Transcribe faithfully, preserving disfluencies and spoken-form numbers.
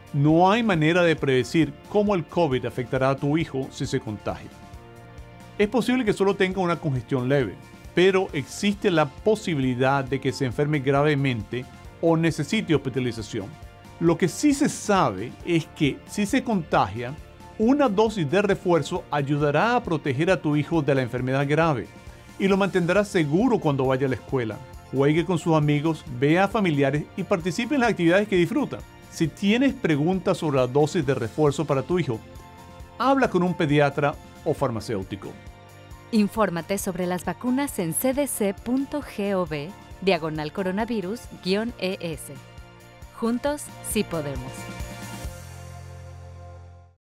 No hay manera de predecir cómo el COVID afectará a tu hijo si se contagia. Es posible que solo tenga una congestión leve, pero existe la posibilidad de que se enferme gravemente o necesite hospitalización. Lo que sí se sabe es que si se contagia, una dosis de refuerzo ayudará a proteger a tu hijo de la enfermedad grave y lo mantendrá seguro cuando vaya a la escuela, juegue con sus amigos, vea a familiares y participe en las actividades que disfruta. Si tienes preguntas sobre la dosis de refuerzo para tu hijo, habla con un pediatra o farmacéutico. Infórmate sobre las vacunas en cdc.gov diagonal coronavirus guión es. Juntos sí podemos.